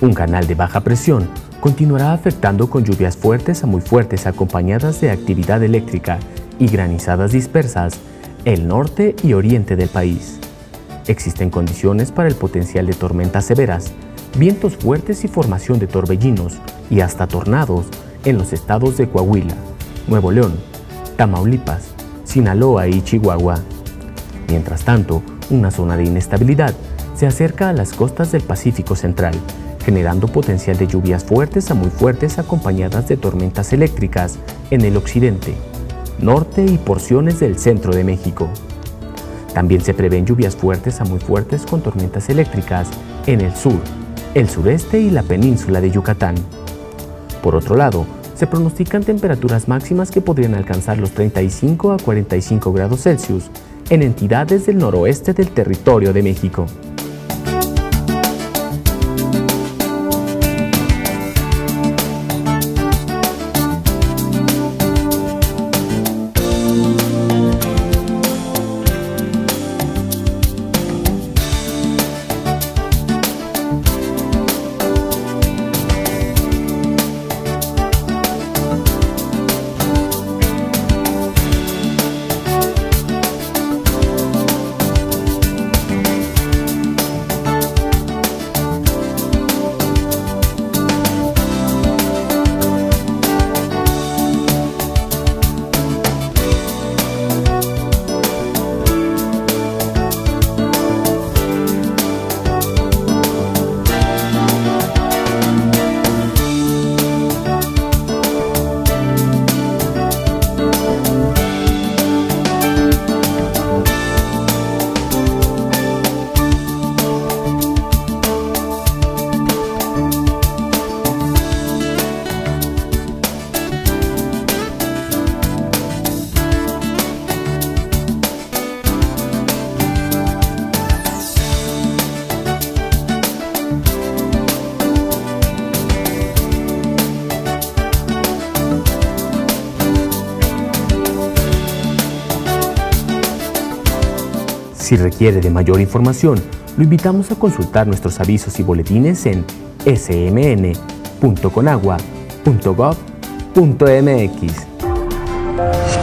Un canal de baja presión continuará afectando con lluvias fuertes a muy fuertes acompañadas de actividad eléctrica y granizadas dispersas el norte y oriente del país. Existen condiciones para el potencial de tormentas severas, vientos fuertes y formación de torbellinos y hasta tornados en los estados de Coahuila, Nuevo León, Tamaulipas, Sinaloa y Chihuahua. Mientras tanto, una zona de inestabilidad se acerca a las costas del Pacífico Central, generando potencial de lluvias fuertes a muy fuertes acompañadas de tormentas eléctricas en el occidente, norte y porciones del centro de México. También se prevén lluvias fuertes a muy fuertes con tormentas eléctricas en el sur, el sureste y la península de Yucatán. Por otro lado, se pronostican temperaturas máximas que podrían alcanzar los 35 a 45 grados Celsius en entidades del noroeste del territorio de México. Si requiere de mayor información, lo invitamos a consultar nuestros avisos y boletines en smn.conagua.gov.mx.